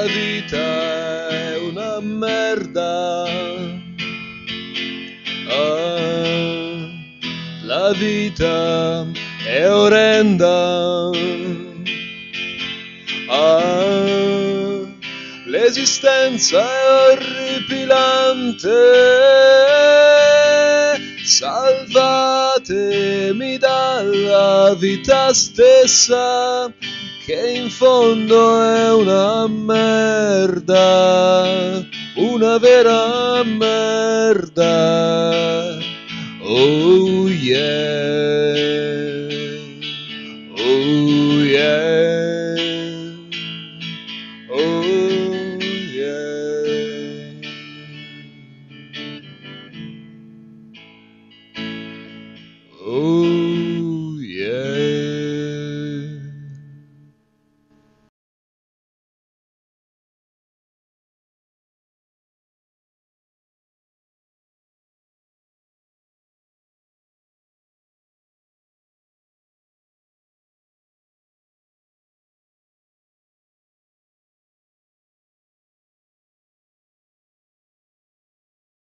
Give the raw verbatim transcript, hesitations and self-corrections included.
vita è una merda. Ah, la vita è orrenda. Ah, l'esistenza è orripilante. Salvatemi dalla vita stessa, che in fondo è una merda, una vera merda. Oh yeah.